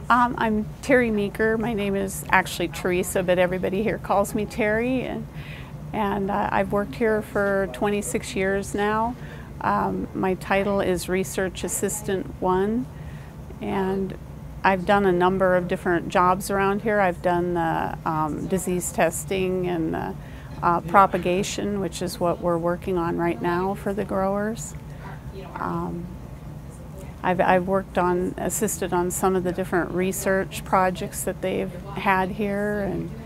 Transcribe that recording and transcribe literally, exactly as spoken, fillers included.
Um, I'm Terry Meeker. My name is actually Theresa, but everybody here calls me Terry. And, and uh, I've worked here for twenty-six years now. Um, my title is Research Assistant one, and I've done a number of different jobs around here. I've done the um, disease testing and the uh, propagation, which is what we're working on right now for the growers. Um, I've, I've worked on, assisted on some of the different research projects that they've had here, and